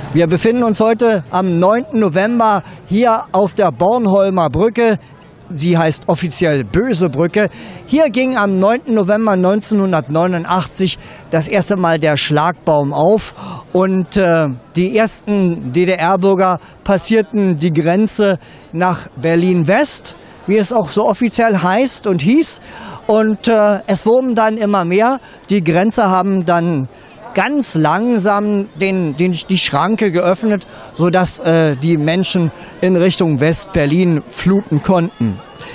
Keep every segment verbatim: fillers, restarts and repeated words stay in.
Wir befinden uns heute am neunten November hier auf der Bornholmer Brücke. Sie heißt offiziell Böse Brücke. Hier ging am neunten November neunzehnhundertneunundachtzig das erste Mal der Schlagbaum auf und äh, die ersten D D R-Bürger passierten die Grenze nach Berlin-West, wie es auch so offiziell heißt und hieß. Und äh, es wurden dann immer mehr. Die Grenze haben dann ganz langsam den, den, die Schranke geöffnet, sodass äh, die Menschen in Richtung West-Berlin fluten konnten.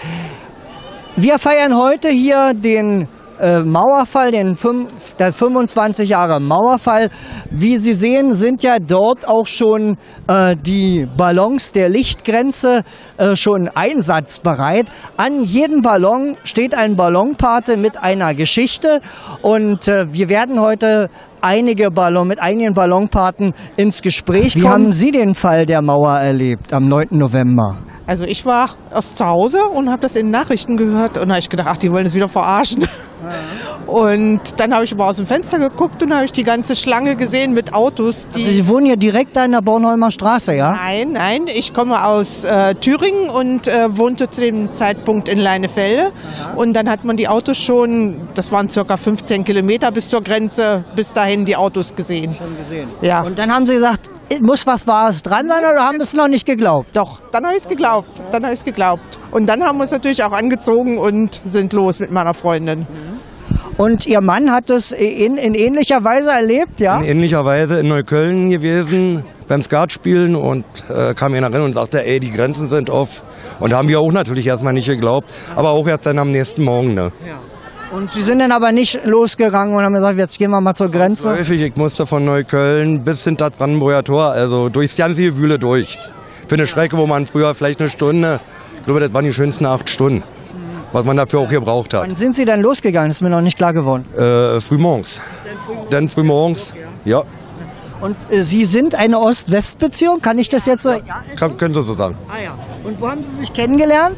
Wir feiern heute hier den äh, Mauerfall, den fünf, der fünfundzwanzig Jahre Mauerfall. Wie Sie sehen, sind ja dort auch schon äh, die Ballons der Lichtgrenze äh, schon einsatzbereit. An jedem Ballon steht ein Ballonpate mit einer Geschichte und äh, wir werden heute einige Ballon, mit einigen Ballonpaten ins Gespräch kommen. Wie haben Sie den Fall der Mauer erlebt am neunten November? Also ich war aus zu Hause und habe das in den Nachrichten gehört und da habe ich gedacht, ach, die wollen es wieder verarschen. Ja. Und dann habe ich aber aus dem Fenster geguckt und habe ich die ganze Schlange gesehen mit Autos. Die also Sie wohnen hier direkt an der Bornholmer Straße, ja? Nein, nein, ich komme aus äh, Thüringen und äh, wohnte zu dem Zeitpunkt in Leinefelde. Ja. Und dann hat man die Autos schon, das waren circa fünfzehn Kilometer bis zur Grenze, bis dahin die Autos gesehen. Schon gesehen. Ja. Und dann haben Sie gesagt, muss was Wahres dran sein oder haben Sie es noch nicht geglaubt? Doch, dann habe ich es geglaubt. Dann habe ich es geglaubt. Und dann haben wir es natürlich auch angezogen und sind los mit meiner Freundin. Und Ihr Mann hat es in, in ähnlicher Weise erlebt, ja? In ähnlicher Weise in Neukölln gewesen, beim Skatspielen und äh, kam einer rein und sagte, ey, die Grenzen sind off. Und da haben wir auch natürlich erstmal nicht geglaubt, aber auch erst dann am nächsten Morgen. Ne? Ja. Und Sie sind dann aber nicht losgegangen und haben gesagt, jetzt gehen wir mal zur Grenze? Häufig, ich musste von Neukölln bis hinter das Brandenburger Tor, also durchs ganze Gewühle durch. Für eine Strecke, wo man früher vielleicht eine Stunde, ich glaube, das waren die schönsten acht Stunden, was man dafür auch gebraucht hat. Wann sind Sie dann losgegangen? Das ist mir noch nicht klar geworden. Äh, frühmorgens. Dann frühmorgens, ja. Und äh, Sie sind eine Ost-West-Beziehung? Kann ich das jetzt so? Ja, Kann, können Sie so sagen. Ah ja. Und wo haben Sie sich kennengelernt?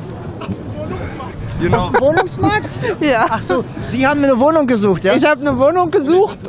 Genau. Wohnungsmarkt? Ja. Ach so, Sie haben eine Wohnung gesucht, ja? Ich habe eine Wohnung gesucht.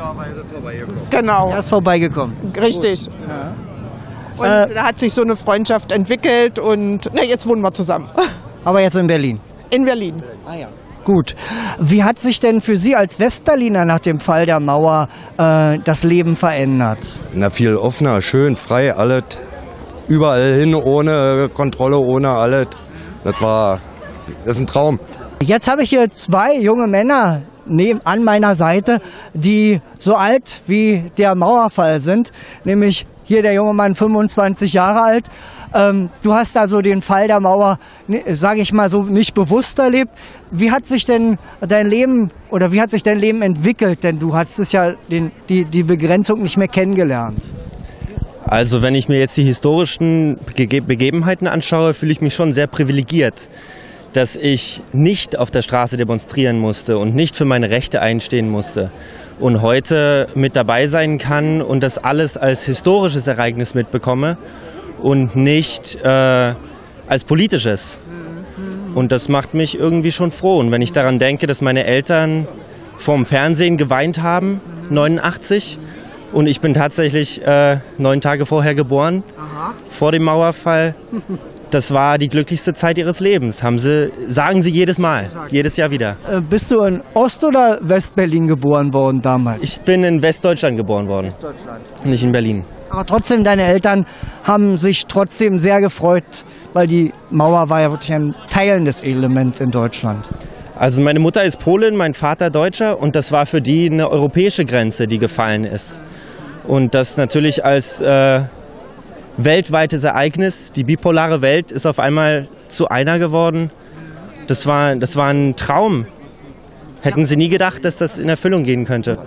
Genau. Er ist vorbeigekommen. Richtig. Ja. Und Äh, da hat sich so eine Freundschaft entwickelt und na, jetzt wohnen wir zusammen. Aber jetzt in Berlin. In Berlin. Ah ja. Gut. Wie hat sich denn für Sie als Westberliner nach dem Fall der Mauer äh, das Leben verändert? Na, viel offener, schön, frei, alles. Überall hin, ohne Kontrolle, ohne alles. Das war, das ist ein Traum. Jetzt habe ich hier zwei junge Männer neben, an meiner Seite, die so alt wie der Mauerfall sind, nämlich hier der junge Mann, fünfundzwanzig Jahre alt. Ähm, du hast also den Fall der Mauer, sage ich mal so, nicht bewusst erlebt. Wie hat sich denn dein Leben oder wie hat sich dein Leben entwickelt? Denn du hast es ja den, die, die Begrenzung nicht mehr kennengelernt. Also wenn ich mir jetzt die historischen Gege- Begebenheiten anschaue, fühle ich mich schon sehr privilegiert, dass ich nicht auf der Straße demonstrieren musste und nicht für meine Rechte einstehen musste und heute mit dabei sein kann und das alles als historisches Ereignis mitbekomme und nicht äh, als politisches. Und das macht mich irgendwie schon froh. Und wenn ich daran denke, dass meine Eltern vorm Fernsehen geweint haben, neunundachtzig, und ich bin tatsächlich äh, neun Tage vorher geboren, Aha. vor dem Mauerfall. Das war die glücklichste Zeit ihres Lebens, haben sie, sagen sie jedes Mal, jedes Jahr wieder. Äh, bist du in Ost- oder Westberlin geboren worden damals? Ich bin in Westdeutschland geboren worden, Westdeutschland. nicht in Berlin. Aber trotzdem, deine Eltern haben sich trotzdem sehr gefreut, weil die Mauer war ja wirklich ein teilendes Element in Deutschland. Also meine Mutter ist Polin, mein Vater Deutscher und das war für die eine europäische Grenze, die gefallen ist. Und das natürlich als äh, weltweites Ereignis, die bipolare Welt ist auf einmal zu einer geworden. Das war, das war ein Traum. Hätten sie nie gedacht, dass das in Erfüllung gehen könnte.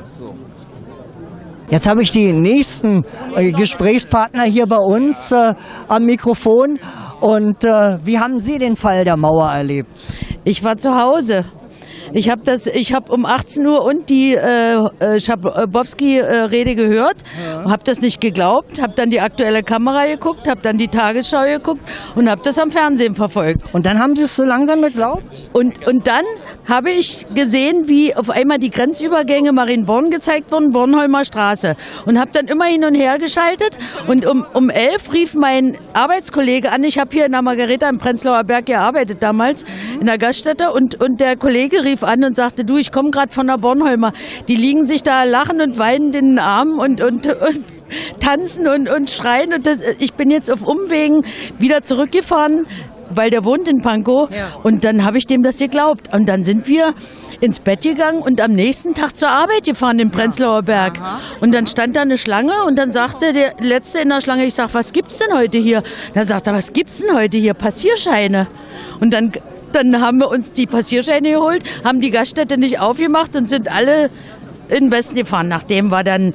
Jetzt habe ich die nächsten äh, Gesprächspartner hier bei uns äh, am Mikrofon. Und äh, wie haben Sie den Fall der Mauer erlebt? Ich war zu Hause. Ich habe das, ich habe um achtzehn Uhr und die äh, Schabowski-Rede gehört, ja. Habe das nicht geglaubt, habe dann die aktuelle Kamera geguckt, habe dann die Tagesschau geguckt und habe das am Fernsehen verfolgt. Und dann haben Sie es so langsam geglaubt? Und, und dann habe ich gesehen, wie auf einmal die Grenzübergänge Marienborn gezeigt wurden, Bornholmer Straße. Und habe dann immer hin und her geschaltet. Und um, um elf rief mein Arbeitskollege an. Ich habe hier in der Margareta im Prenzlauer Berg gearbeitet damals, in der Gaststätte. Und, und der Kollege rief an und sagte, du, ich komme gerade von der Bornholmer. Die liegen sich da lachen und weinen in den Armen und, und, und tanzen und, und schreien. Und das, ich bin jetzt auf Umwegen wieder zurückgefahren, weil der wohnt in Pankow. Ja. Und dann habe ich dem das geglaubt. Und dann sind wir ins Bett gegangen und am nächsten Tag zur Arbeit gefahren in Prenzlauer Berg. Aha. Und dann stand da eine Schlange und dann sagte der Letzte in der Schlange, ich sag, was gibt's denn heute hier? Da sagt er, was gibt's denn heute hier? Passierscheine. Und dann, dann haben wir uns die Passierscheine geholt, haben die Gaststätte nicht aufgemacht und sind alle in den Westen gefahren. Nachdem war dann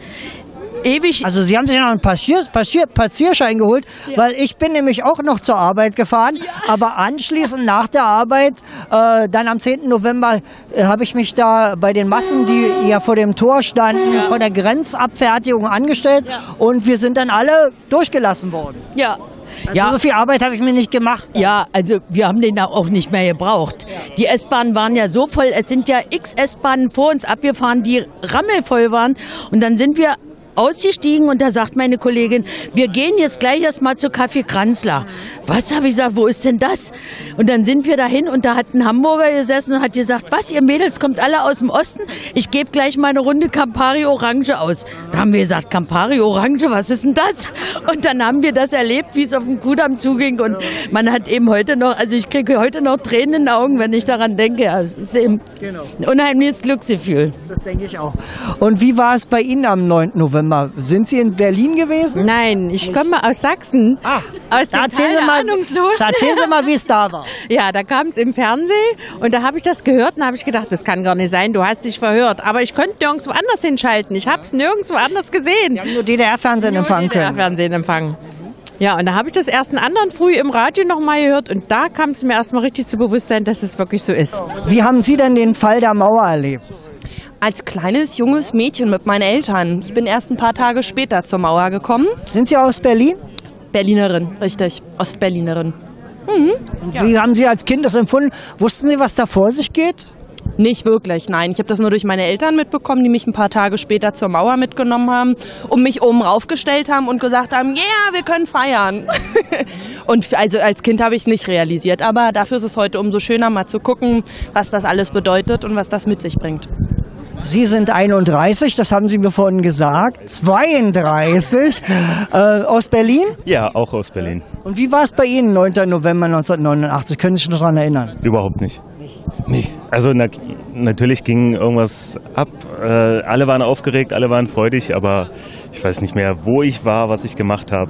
ewig. Also Sie haben sich noch einen Passier, Passier, Passierschein geholt, ja. Weil ich bin nämlich auch noch zur Arbeit gefahren, ja. Aber anschließend nach der Arbeit, äh, dann am zehnten November, äh, habe ich mich da bei den Massen, die ja vor dem Tor standen, ja. Von der Grenzabfertigung angestellt, ja. Und wir sind dann alle durchgelassen worden. Ja. Also ja. So viel Arbeit habe ich mir nicht gemacht. Ja, also wir haben den auch nicht mehr gebraucht. Ja. Die S-Bahnen waren ja so voll, es sind ja x S-Bahnen vor uns abgefahren, die rammelvoll waren und dann sind wir ausgestiegen und da sagt meine Kollegin, wir gehen jetzt gleich erstmal zu Café Kranzler. Was, habe ich gesagt, wo ist denn das? Und dann sind wir dahin und da hat ein Hamburger gesessen und hat gesagt, was, ihr Mädels kommt alle aus dem Osten? Ich gebe gleich mal eine Runde Campari Orange aus. Da haben wir gesagt, Campari Orange, was ist denn das? Und dann haben wir das erlebt, wie es auf dem Kudamm zuging und man hat eben heute noch, also ich kriege heute noch Tränen in den Augen, wenn ich daran denke. Ja, es ist eben ein unheimliches Glücksgefühl. Das denke ich auch. Und wie war es bei Ihnen am neunten November? Sind Sie in Berlin gewesen? Nein, ich komme aus Sachsen. Ah, aus da erzählen Sie, mal, erzählen Sie mal, wie es da war. Ja, da kam es im Fernsehen und da habe ich das gehört und habe ich gedacht, das kann gar nicht sein, du hast dich verhört. Aber ich konnte nirgendwo anders hinschalten. Ich habe es nirgendwo anders gesehen. Sie haben nur D D R-Fernsehen empfangen können. D D R-Fernsehen empfangen. Ja, und da habe ich das erst einen anderen früh im Radio noch mal gehört und da kam es mir erstmal richtig zu Bewusstsein, dass es wirklich so ist. Wie haben Sie denn den Fall der Mauer erlebt? Als kleines, junges Mädchen mit meinen Eltern. Ich bin erst ein paar Tage später zur Mauer gekommen. Sind Sie aus Berlin? Berlinerin, richtig. Ostberlinerin. Mhm. Und wie ja. haben Sie als Kind das empfunden? Wussten Sie, was da vor sich geht? Nicht wirklich, nein. Ich habe das nur durch meine Eltern mitbekommen, die mich ein paar Tage später zur Mauer mitgenommen haben und mich oben raufgestellt haben und gesagt haben, ja, yeah, wir können feiern. Und also als Kind habe ich es nicht realisiert, aber dafür ist es heute umso schöner, mal zu gucken, was das alles bedeutet und was das mit sich bringt. Sie sind einunddreißig, das haben Sie mir vorhin gesagt. zweiunddreißig. Äh, aus Berlin? Ja, auch aus Berlin. Und wie war es bei Ihnen, neunten November neunzehnhundertneunundachtzig? Können Sie sich noch daran erinnern? Überhaupt nicht. Nicht? Nee. Also na, natürlich ging irgendwas ab. Äh, alle waren aufgeregt, alle waren freudig, aber ich weiß nicht mehr, wo ich war, was ich gemacht habe.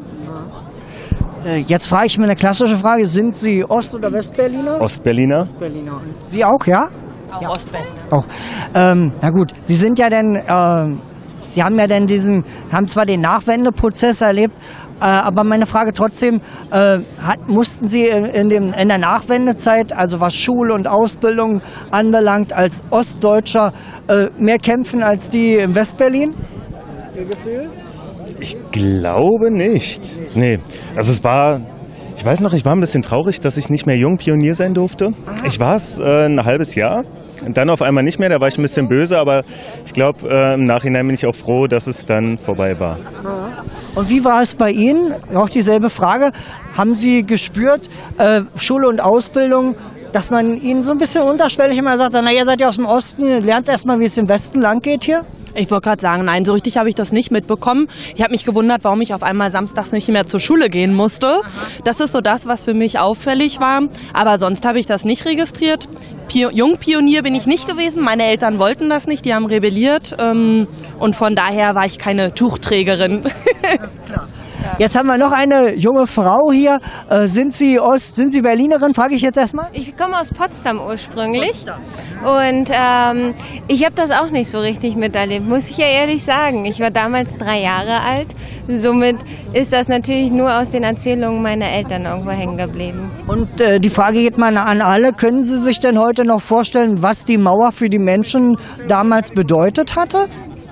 Äh, jetzt frage ich mir eine klassische Frage. Sind Sie Ost- oder Westberliner? Ostberliner. Ostberliner. Und Sie auch, ja? Auch ja. Ostberliner. Auch. Ähm, na gut, Sie sind ja dann, äh, Sie haben ja dann diesen, haben zwar den Nachwendeprozess erlebt, äh, aber meine Frage trotzdem, äh, hat, mussten Sie in, in, dem, in der Nachwendezeit, also was Schule und Ausbildung anbelangt, als Ostdeutscher äh, mehr kämpfen als die in Westberlin? Ihr Gefühl? Ich glaube nicht. Nee, also es war... Ich weiß noch, ich war ein bisschen traurig, dass ich nicht mehr Jungpionier sein durfte. Aha. Ich war es äh, ein halbes Jahr, und dann auf einmal nicht mehr, da war ich ein bisschen böse, aber ich glaube, äh, im Nachhinein bin ich auch froh, dass es dann vorbei war. Und wie war es bei Ihnen? Auch dieselbe Frage. Haben Sie gespürt, äh, Schule und Ausbildung, dass man Ihnen so ein bisschen unterschwellig immer sagt, na, ihr seid ja aus dem Osten, lernt erst mal, wie es im Westen lang geht hier? Ich wollte gerade sagen, nein, so richtig habe ich das nicht mitbekommen. Ich habe mich gewundert, warum ich auf einmal samstags nicht mehr zur Schule gehen musste. Das ist so das, was für mich auffällig war. Aber sonst habe ich das nicht registriert. Pio- Jungpionier bin ich nicht gewesen. Meine Eltern wollten das nicht, die haben rebelliert. Ähm, und von daher war ich keine Tuchträgerin. Das ist klar. Jetzt haben wir noch eine junge Frau hier. Äh, sind Sie Ost, sind Sie Berlinerin, frage ich jetzt erstmal? Ich komme aus Potsdam ursprünglich. Potsdam. Und ähm, ich habe das auch nicht so richtig miterlebt, muss ich ja ehrlich sagen. Ich war damals drei Jahre alt. Somit ist das natürlich nur aus den Erzählungen meiner Eltern irgendwo hängen geblieben. Und äh, die Frage geht mal an alle. Können Sie sich denn heute noch vorstellen, was die Mauer für die Menschen damals bedeutet hatte?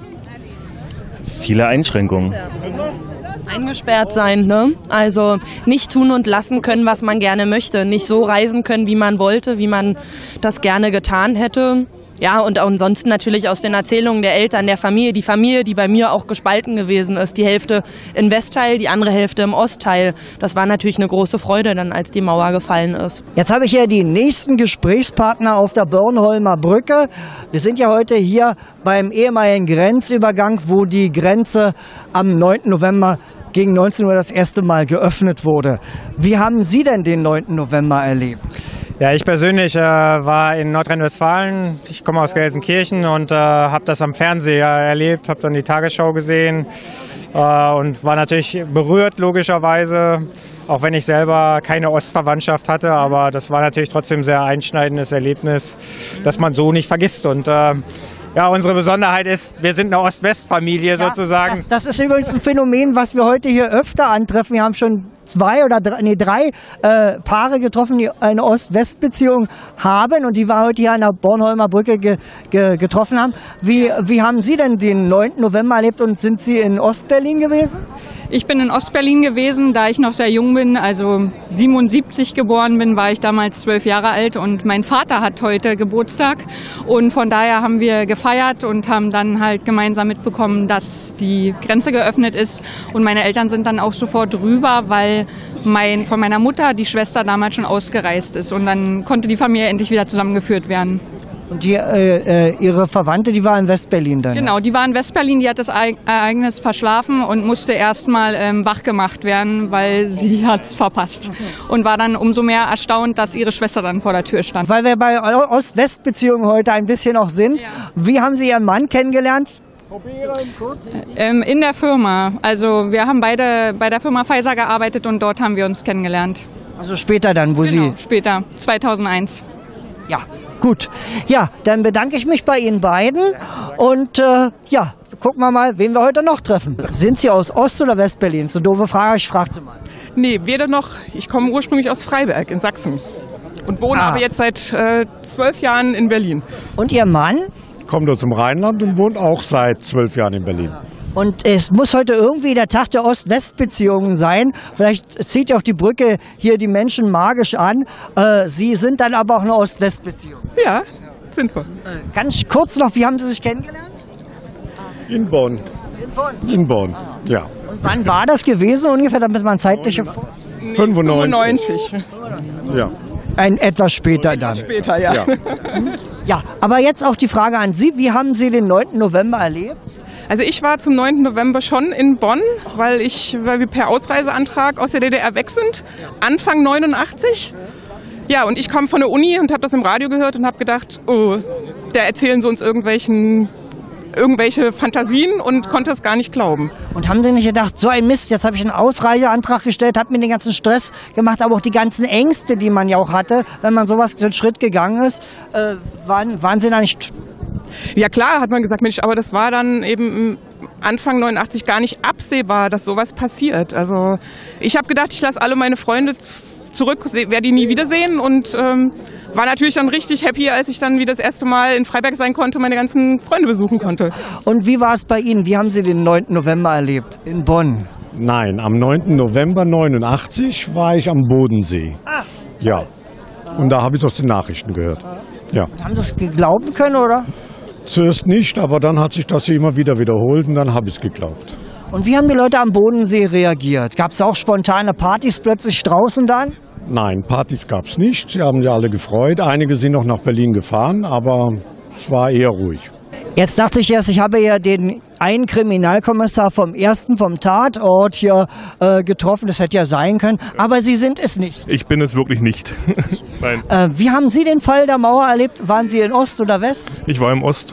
Viele Einschränkungen. Eingesperrt sein, ne? Also nicht tun und lassen können, was man gerne möchte. Nicht so reisen können, wie man wollte, wie man das gerne getan hätte. Ja, und ansonsten natürlich aus den Erzählungen der Eltern, der Familie. Die Familie, die bei mir auch gespalten gewesen ist. Die Hälfte im Westteil, die andere Hälfte im Ostteil. Das war natürlich eine große Freude dann, als die Mauer gefallen ist. Jetzt habe ich ja die nächsten Gesprächspartner auf der Bornholmer Brücke. Wir sind ja heute hier beim ehemaligen Grenzübergang, wo die Grenze am neunten November gegen neunzehn Uhr das erste Mal geöffnet wurde. Wie haben Sie denn den neunten November erlebt? Ja, ich persönlich äh, war in Nordrhein-Westfalen. Ich komme aus Gelsenkirchen und äh, habe das am Fernseher erlebt, habe dann die Tagesschau gesehen äh, und war natürlich berührt, logischerweise, auch wenn ich selber keine Ostverwandtschaft hatte. Aber das war natürlich trotzdem ein sehr einschneidendes Erlebnis, das man so nicht vergisst. Und äh, ja, unsere Besonderheit ist, wir sind eine Ost-West-Familie, ja, sozusagen. Das, das ist übrigens ein Phänomen, was wir heute hier öfter antreffen. Wir haben schon zwei oder drei, nee, drei äh, Paare getroffen, die eine Ost-West-Beziehung haben und die wir heute hier an der Bornholmer Brücke ge, ge, getroffen haben. Wie, wie haben Sie denn den neunten November erlebt und sind Sie in Ostberlin gewesen? Ich bin in Ostberlin gewesen, da ich noch sehr jung bin, also siebenundsiebzig geboren bin, war ich damals zwölf Jahre alt und mein Vater hat heute Geburtstag und von daher haben wir gefeiert und haben dann halt gemeinsam mitbekommen, dass die Grenze geöffnet ist und meine Eltern sind dann auch sofort rüber, weil mein, von meiner Mutter die Schwester damals schon ausgereist ist und dann konnte die Familie endlich wieder zusammengeführt werden. Und die, äh, ihre Verwandte, die war in Westberlin dann? Genau, die war in Westberlin, die hat das Ereignis verschlafen und musste erstmal ähm, wach gemacht werden, weil sie hat es verpasst. Okay. Und war dann umso mehr erstaunt, dass ihre Schwester dann vor der Tür stand. Weil wir bei Ost-West-Beziehungen heute ein bisschen auch sind. Ja. Wie haben Sie Ihren Mann kennengelernt? Ähm, in der Firma. Also wir haben beide bei der Firma Pfizer gearbeitet und dort haben wir uns kennengelernt. Also später dann, wo genau, Sie... später, zweitausendeins. Ja, gut. Ja, dann bedanke ich mich bei Ihnen beiden und äh, ja, gucken wir mal, wen wir heute noch treffen. Sind Sie aus Ost- oder Westberlin? Das ist eine doofe Frage, ich frage Sie mal. Nee, weder noch. Ich komme ursprünglich aus Freiberg in Sachsen und wohne ah. aber jetzt seit äh, zwölf Jahren in Berlin. Und Ihr Mann? Kommt aus dem Rheinland und wohnt auch seit zwölf Jahren in Berlin. Und es muss heute irgendwie der Tag der Ost-West-Beziehungen sein. Vielleicht zieht ja auch die Brücke hier die Menschen magisch an. Äh, Sie sind dann aber auch eine Ost-West-Beziehung. Ja, sind wir. Äh, ganz kurz noch, wie haben Sie sich kennengelernt? In Bonn. In Bonn? In Bonn, ah. ja. Und wann war das gewesen ungefähr, damit man zeitliche... Nee, fünfundneunzig. Ja. Ein etwas später dann. Später, ja. ja. Ja, aber jetzt auch die Frage an Sie. Wie haben Sie den neunten November erlebt? Also ich war zum neunten November schon in Bonn, weil, ich, weil wir per Ausreiseantrag aus der D D R weg sind, Anfang neunundachtzig. Ja, und ich komme von der Uni und habe das im Radio gehört und habe gedacht, oh, da erzählen sie uns irgendwelchen, irgendwelche Fantasien und konnte es gar nicht glauben. Und haben Sie nicht gedacht, so ein Mist, jetzt habe ich einen Ausreiseantrag gestellt, habe mir den ganzen Stress gemacht, aber auch die ganzen Ängste, die man ja auch hatte, wenn man sowas so einen Schritt gegangen ist, äh, waren, waren Sie da nicht... Ja klar, hat man gesagt, Mensch, aber das war dann eben Anfang neunundachtzig gar nicht absehbar, dass sowas passiert. Also ich habe gedacht, ich lasse alle meine Freunde zurück, werde die nie wiedersehen und ähm, war natürlich dann richtig happy, als ich dann wieder das erste Mal in Freiberg sein konnte, meine ganzen Freunde besuchen konnte. Und wie war es bei Ihnen? Wie haben Sie den neunten November erlebt in Bonn? Nein, am neunten November neunundachtzig war ich am Bodensee. Ah, ja. Und da habe ich es aus den Nachrichten gehört. Ja. Und haben Sie es glauben können, oder? Zuerst nicht, aber dann hat sich das hier immer wieder wiederholt und dann habe ich es geglaubt. Und wie haben die Leute am Bodensee reagiert? Gab es auch spontane Partys plötzlich draußen dann? Nein, Partys gab es nicht. Sie haben sich alle gefreut. Einige sind noch nach Berlin gefahren, aber es war eher ruhig. Jetzt dachte ich erst, ich habe ja den einen Kriminalkommissar vom ersten, vom Tatort hier äh, getroffen. Das hätte ja sein können, aber Sie sind es nicht. Ich bin es wirklich nicht. Nein. Äh, wie haben Sie den Fall der Mauer erlebt? Waren Sie in Ost oder West? Ich war im Ost.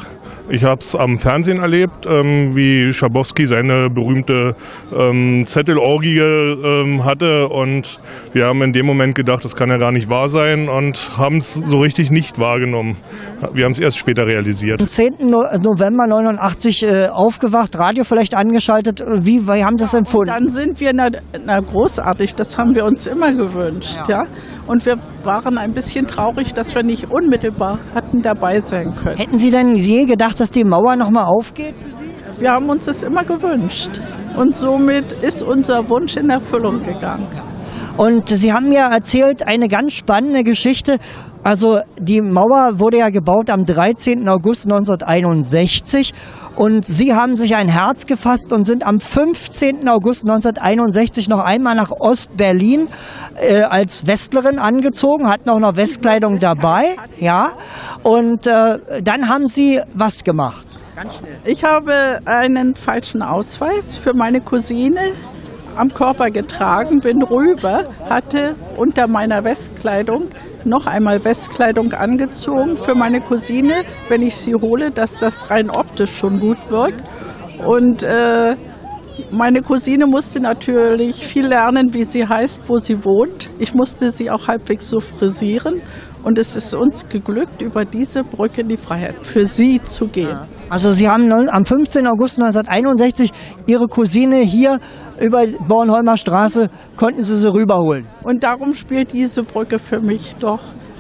Ich habe es am Fernsehen erlebt, ähm, wie Schabowski seine berühmte ähm, Zettelorgie ähm, hatte und wir haben in dem Moment gedacht, das kann ja gar nicht wahr sein und haben es so richtig nicht wahrgenommen. Wir haben es erst später realisiert. Am zehnten November neunundachtzig äh, aufgewacht, Radio vielleicht angeschaltet. Wie, wie haben Sie das empfunden? Dann sind wir, na, na großartig, das haben wir uns immer gewünscht. Ja. ja. Und wir waren ein bisschen traurig, dass wir nicht unmittelbar hatten dabei sein können. Hätten Sie denn je gedacht, dass die Mauer noch mal aufgeht für Sie? Also wir haben uns das immer gewünscht. Und somit ist unser Wunsch in Erfüllung gegangen. Und Sie haben mir erzählt, eine ganz spannende Geschichte. Also die Mauer wurde ja gebaut am dreizehnten August neunzehnhunderteinundsechzig und Sie haben sich ein Herz gefasst und sind am fünfzehnten August neunzehnhunderteinundsechzig noch einmal nach Ost-Berlin äh, als Westlerin angezogen, hatten auch noch Westkleidung dabei, ja. Und äh, dann haben Sie was gemacht? Ganz schnell. Ich habe einen falschen Ausweis für meine Cousine am Körper getragen, bin rüber, hatte unter meiner Westkleidung noch einmal Westkleidung angezogen für meine Cousine, wenn ich sie hole, dass das rein optisch schon gut wirkt. Und äh, meine Cousine musste natürlich viel lernen, wie sie heißt, wo sie wohnt. Ich musste sie auch halbwegs so frisieren. Und es ist uns geglückt, über diese Brücke in die Freiheit für sie zu gehen. Also Sie haben am fünfzehnten August neunzehnhunderteinundsechzig Ihre Cousine hier über die Bornholmer Straße, konnten Sie sie rüberholen. Und darum spielt diese Brücke für mich doch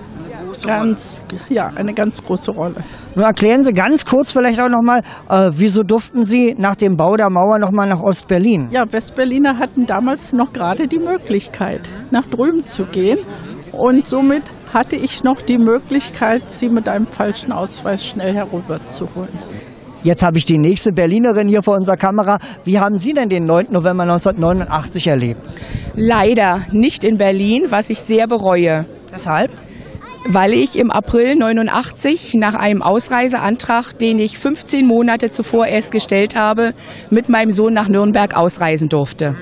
ganz, ja, eine ganz große Rolle. Nun erklären Sie ganz kurz vielleicht auch noch mal, äh, wieso durften Sie nach dem Bau der Mauer noch mal nach Ostberlin? Ja, Westberliner hatten damals noch gerade die Möglichkeit, nach drüben zu gehen. Und somit hatte ich noch die Möglichkeit, sie mit einem falschen Ausweis schnell herüberzuholen. Jetzt habe ich die nächste Berlinerin hier vor unserer Kamera. Wie haben Sie denn den neunten November neunzehnhundertneunundachtzig erlebt? Leider nicht in Berlin, was ich sehr bereue. Weshalb? Weil ich im April neunundachtzig nach einem Ausreiseantrag, den ich fünfzehn Monate zuvor erst gestellt habe, mit meinem Sohn nach Nürnberg ausreisen durfte.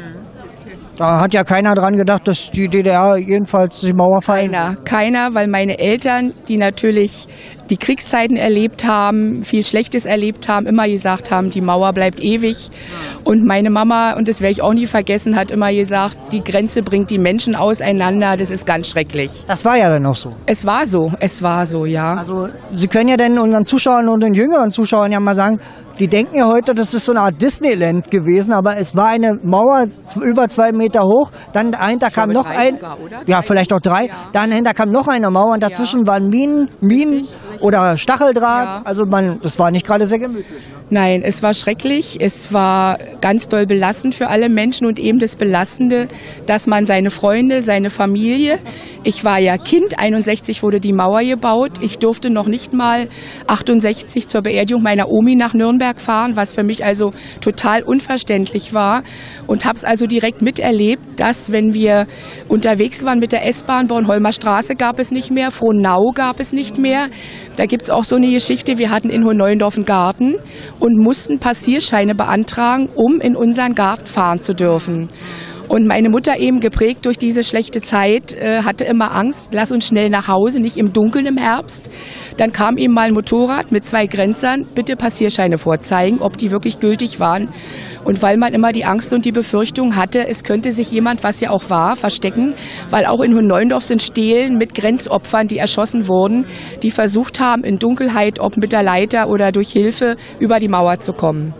Da hat ja keiner dran gedacht, dass die D D R jedenfalls die Mauer fallen. Keiner, keiner, weil meine Eltern, die natürlich die Kriegszeiten erlebt haben, viel Schlechtes erlebt haben, immer gesagt haben, die Mauer bleibt ewig. Und meine Mama, und das werde ich auch nie vergessen, hat immer gesagt, die Grenze bringt die Menschen auseinander, das ist ganz schrecklich. Das war ja dann auch so. Es war so, es war so, ja. Also Sie können ja denn unseren Zuschauern und den jüngeren Zuschauern ja mal sagen, die denken ja heute, das ist so eine Art Disneyland gewesen, aber es war eine Mauer über zwei Meter hoch, dann dahinter kam noch ein, sogar, ja vielleicht auch drei, ja. Dann dahinter kam noch eine Mauer und dazwischen ja. waren Minen, Minen oder Stacheldraht, ja. Also man, das war nicht gerade sehr gemütlich. Ne? Nein, es war schrecklich, es war ganz doll belastend für alle Menschen und eben das Belastende, dass man seine Freunde, seine Familie, ich war ja Kind, einundsechzig wurde die Mauer gebaut, ich durfte noch nicht mal achtundsechzig zur Beerdigung meiner Omi nach Nürnberg fahren, was für mich also total unverständlich war und habe es also direkt miterlebt, dass wenn wir unterwegs waren mit der S-Bahn, Bornholmer Straße gab es nicht mehr, Frohnau gab es nicht mehr. Da gibt es auch so eine Geschichte, wir hatten in Hohenneuendorf einen Garten und mussten Passierscheine beantragen, um in unseren Garten fahren zu dürfen. Und meine Mutter eben geprägt durch diese schlechte Zeit, äh, hatte immer Angst, lass uns schnell nach Hause, nicht im Dunkeln im Herbst. Dann kam eben mal ein Motorrad mit zwei Grenzern, bitte Passierscheine vorzeigen, ob die wirklich gültig waren. Und weil man immer die Angst und die Befürchtung hatte, es könnte sich jemand, was ja auch war, verstecken, weil auch in Hohenneuendorf sind Stelen mit Grenzopfern, die erschossen wurden, die versucht haben, in Dunkelheit, ob mit der Leiter oder durch Hilfe, über die Mauer zu kommen.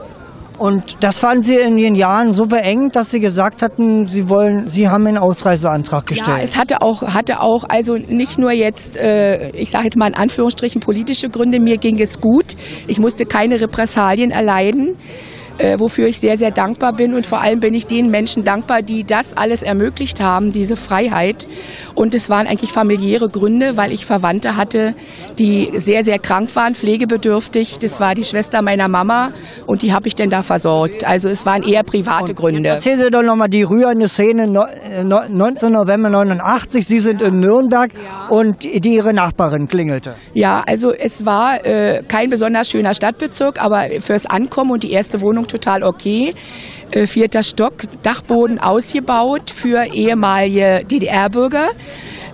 Und das fanden Sie in den Jahren so beengt, dass Sie gesagt hatten, Sie wollen, Sie haben einen Ausreiseantrag gestellt. Ja, es hatte auch, hatte auch, also nicht nur jetzt, äh, ich sage jetzt mal in Anführungsstrichen politische Gründe, mir ging es gut. Ich musste keine Repressalien erleiden. Äh, wofür ich sehr, sehr dankbar bin. Und vor allem bin ich den Menschen dankbar, die das alles ermöglicht haben, diese Freiheit. Und es waren eigentlich familiäre Gründe, weil ich Verwandte hatte, die sehr, sehr krank waren, pflegebedürftig. Das war die Schwester meiner Mama und die habe ich denn da versorgt. Also es waren eher private Gründe. Jetzt erzählen Sie doch nochmal die rührende Szene, neunzehnten November neunundachtzig. Sie sind in Nürnberg ja. Und die Ihre Nachbarin klingelte. Ja, also es war äh, kein besonders schöner Stadtbezirk, aber fürs Ankommen und die erste Wohnung total okay. Äh, vierter Stock, Dachboden ausgebaut für ehemalige D D R-Bürger.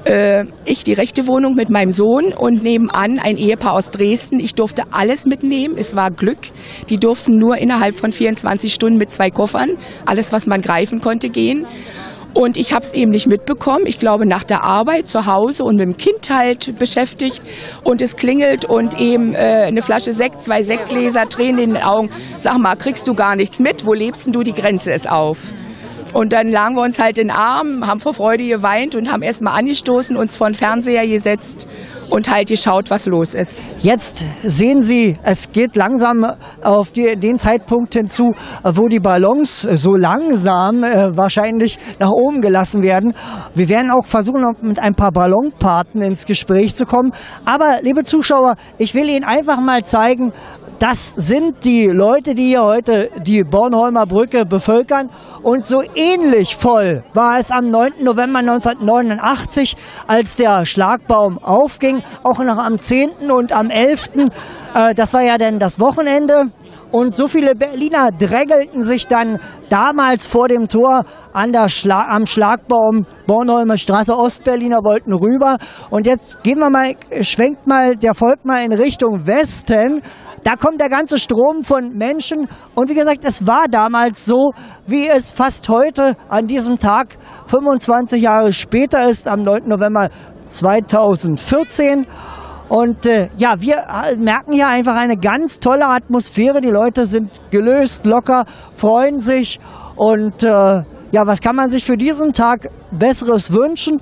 Äh, ich die rechte Wohnung mit meinem Sohn und nebenan ein Ehepaar aus Dresden. Ich durfte alles mitnehmen. Es war Glück. Die durften nur innerhalb von vierundzwanzig Stunden mit zwei Koffern, alles was man greifen konnte, gehen. Und ich habe es eben nicht mitbekommen. Ich glaube, nach der Arbeit zu Hause und mit dem Kind halt beschäftigt. Und es klingelt und eben äh, eine Flasche Sekt, zwei Sektgläser, Tränen in den Augen. Sag mal, kriegst du gar nichts mit? Wo lebst denn du? Die Grenze ist auf. Und dann lagen wir uns halt in den Arm, haben vor Freude geweint und haben erst mal angestoßen, uns vor den Fernseher gesetzt und halt geschaut, was los ist. Jetzt sehen Sie, es geht langsam auf die, den Zeitpunkt hinzu, wo die Ballons so langsam äh, wahrscheinlich nach oben gelassen werden. Wir werden auch versuchen, mit ein paar Ballonpaten ins Gespräch zu kommen. Aber, liebe Zuschauer, ich will Ihnen einfach mal zeigen, das sind die Leute, die hier heute die Bornholmer Brücke bevölkern. Und so ähnlich voll war es am neunten November neunzehnhundertneunundachtzig, als der Schlagbaum aufging. Auch noch am zehnten und am elften Äh, das war ja dann das Wochenende. Und so viele Berliner drängelten sich dann damals vor dem Tor an der Schla am Schlagbaum Bornholmer Straße. Ostberliner wollten rüber. Und jetzt gehen wir mal, schwenkt mal der Volk mal in Richtung Westen. Da kommt der ganze Strom von Menschen. Und wie gesagt, es war damals so, wie es fast heute an diesem Tag, fünfundzwanzig Jahre später ist, am neunten November zweitausendvierzehn. Und äh, ja, wir merken hier einfach eine ganz tolle Atmosphäre. Die Leute sind gelöst, locker, freuen sich. Und äh, ja, was kann man sich für diesen Tag Besseres wünschen?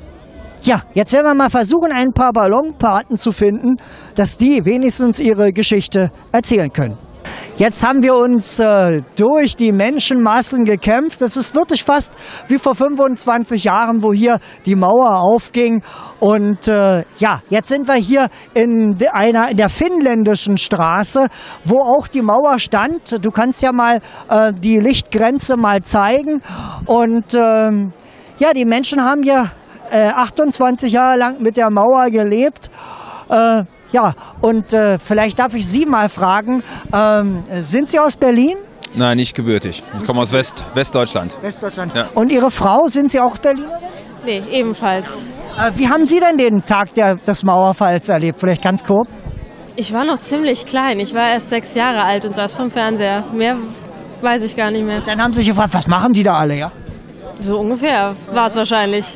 Ja, jetzt werden wir mal versuchen, ein paar Ballonpaten zu finden, dass die wenigstens ihre Geschichte erzählen können. Jetzt haben wir uns äh, durch die Menschenmassen gekämpft. Das ist wirklich fast wie vor fünfundzwanzig Jahren, wo hier die Mauer aufging. Und äh, ja, jetzt sind wir hier in einer in der finnländischen Straße, wo auch die Mauer stand. Du kannst ja mal äh, die Lichtgrenze mal zeigen. Und ähm, ja, die Menschen haben hier äh, achtundzwanzig Jahre lang mit der Mauer gelebt. Äh, Ja, und äh, vielleicht darf ich Sie mal fragen, ähm, sind Sie aus Berlin? Nein, nicht gebürtig. Ich komme aus West, Westdeutschland. Westdeutschland. Ja. Und Ihre Frau, sind Sie auch Berlinerin? Nee, ebenfalls. Äh, wie haben Sie denn den Tag der, des Mauerfalls erlebt? Vielleicht ganz kurz? Ich war noch ziemlich klein. Ich war erst sechs Jahre alt und saß vom Fernseher. Mehr weiß ich gar nicht mehr. Dann haben Sie sich gefragt, was machen die da alle, ja? So ungefähr war es wahrscheinlich.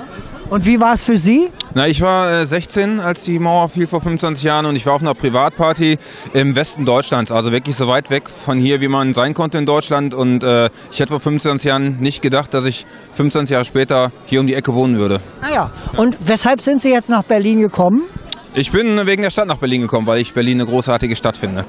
Und wie war es für Sie? Na, ich war äh, sechzehn, als die Mauer fiel vor fünfundzwanzig Jahren, und ich war auf einer Privatparty im Westen Deutschlands, also wirklich so weit weg von hier, wie man sein konnte in Deutschland. Und äh, ich hätte vor fünfundzwanzig Jahren nicht gedacht, dass ich fünfundzwanzig Jahre später hier um die Ecke wohnen würde. Ah ja. Und weshalb sind Sie jetzt nach Berlin gekommen? Ich bin wegen der Stadt nach Berlin gekommen, weil ich Berlin eine großartige Stadt finde.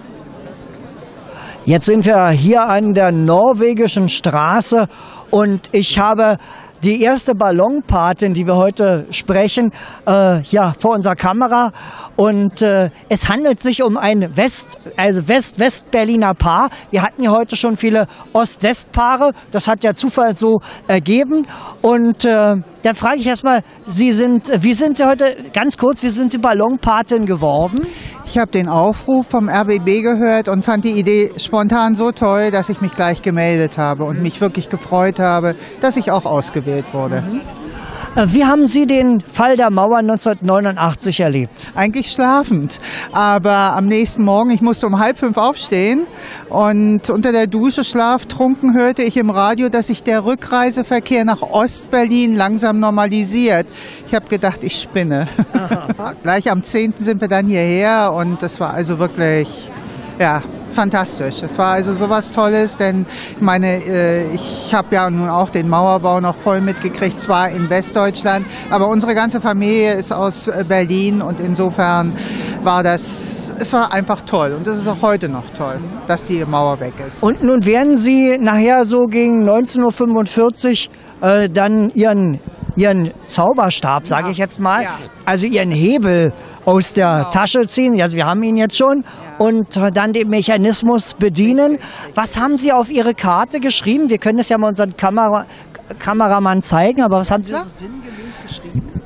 Jetzt sind wir hier an der norwegischen Straße und ich habe die erste Ballonpatin, die wir heute sprechen, äh, ja, vor unserer Kamera. Und äh, es handelt sich um ein West, also West-West-Berliner Paar. Wir hatten ja heute schon viele Ost-West-Paare. Das hat der Zufall so ergeben. Und äh, da frage ich erstmal, Sie sind, wie sind Sie heute, ganz kurz, wie sind Sie Ballonpatin geworden? Ich habe den Aufruf vom R B B gehört und fand die Idee spontan so toll, dass ich mich gleich gemeldet habe und mich wirklich gefreut habe, dass ich auch ausgewählt wurde. Mhm. Wie haben Sie den Fall der Mauer neunzehnhundertneunundachtzig erlebt? Eigentlich schlafend, aber am nächsten Morgen, ich musste um halb fünf aufstehen und unter der Dusche schlaftrunken hörte ich im Radio, dass sich der Rückreiseverkehr nach Ostberlin langsam normalisiert. Ich habe gedacht, ich spinne. Gleich am zehnten sind wir dann hierher und das war also wirklich, ja, fantastisch. Es war also sowas Tolles, denn ich meine, ich habe ja nun auch den Mauerbau noch voll mitgekriegt, zwar in Westdeutschland, aber unsere ganze Familie ist aus Berlin und insofern war das, es war einfach toll und es ist auch heute noch toll, dass die Mauer weg ist. Und nun werden Sie nachher so gegen neunzehn Uhr fünfundvierzig äh, dann Ihren, Ihren Zauberstab, sage ja. ich jetzt mal, ja. also Ihren Hebel aus der genau. Tasche ziehen, also wir haben ihn jetzt schon, ja. und dann den Mechanismus bedienen. Was haben Sie auf Ihre Karte geschrieben? Wir können es ja mal unseren Kamera Kameramann zeigen, aber was haben Sie so sinngemäß geschrieben?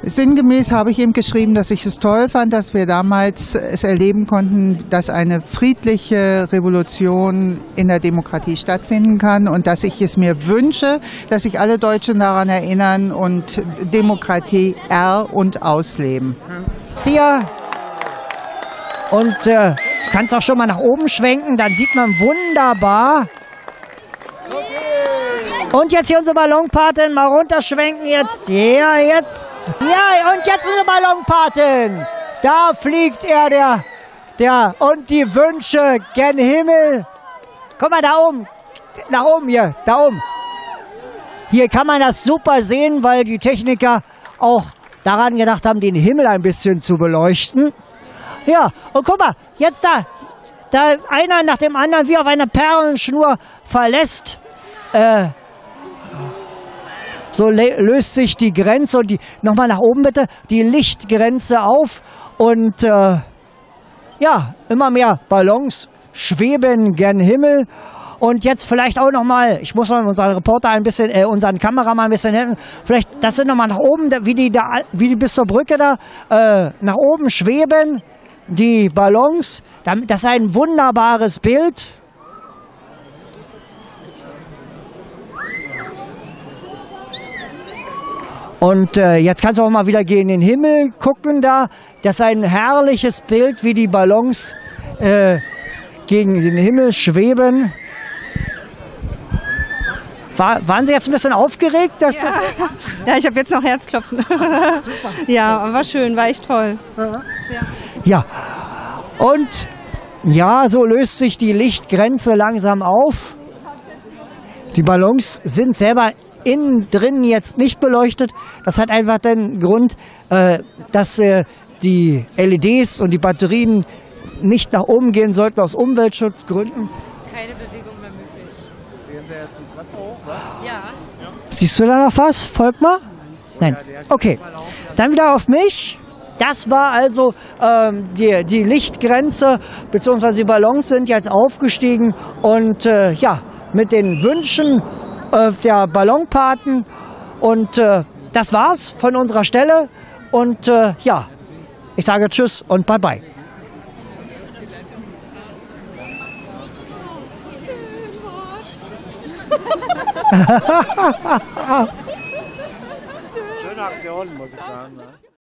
sinngemäß habe ich ihm geschrieben, dass ich es toll fand, dass wir damals es erleben konnten, dass eine friedliche Revolution in der Demokratie stattfinden kann und dass ich es mir wünsche, dass sich alle Deutschen daran erinnern und Demokratie er- und ausleben. Hier. Und äh, du kannst auch schon mal nach oben schwenken, dann sieht man wunderbar. Und jetzt hier unsere Ballonpatin, mal runterschwenken jetzt. Ja, jetzt. Ja, und jetzt unsere Ballonpatin. Da fliegt er, der, der, und die Wünsche gen Himmel. Guck mal, da oben, nach oben hier, da oben. Hier kann man das super sehen, weil die Techniker auch daran gedacht haben, den Himmel ein bisschen zu beleuchten. Ja, und guck mal, jetzt da, da einer nach dem anderen wie auf einer Perlenschnur verlässt, äh, so löst sich die Grenze und die, nochmal nach oben bitte, die Lichtgrenze auf und äh, ja, immer mehr Ballons schweben gen Himmel. Und jetzt vielleicht auch nochmal, ich muss noch unseren Reporter ein bisschen, äh, unseren Kameramann ein bisschen helfen, vielleicht, das sind nochmal nach oben, wie die da, wie die bis zur Brücke da, äh, nach oben schweben, die Ballons. Das ist ein wunderbares Bild. Und äh, jetzt kannst du auch mal wieder gehen in den Himmel gucken da. Das ist ein herrliches Bild, wie die Ballons äh, gegen den Himmel schweben. War, waren Sie jetzt ein bisschen aufgeregt? Dass ja. ja, ich habe jetzt noch Herzklopfen. Ja, war schön, war echt toll. Ja. ja, und ja, so löst sich die Lichtgrenze langsam auf. Die Ballons sind selber innen drin jetzt nicht beleuchtet. Das hat einfach den Grund, äh, dass äh, die L E Ds und die Batterien nicht nach oben gehen sollten aus Umweltschutzgründen. Keine Bewegung mehr möglich. Sehen Sie erst einen Brett hoch, wa? Ja. Siehst du da noch was, Volkmar? Nein. Okay. Dann wieder auf mich. Das war also ähm, die, die Lichtgrenze, beziehungsweise die Ballons sind jetzt aufgestiegen und äh, ja, mit den Wünschen äh, der Ballonpaten. Und äh, das war's von unserer Stelle. Und äh, ja, ich sage Tschüss und Bye Bye. Schöne Aktion, muss ich sagen. Ne?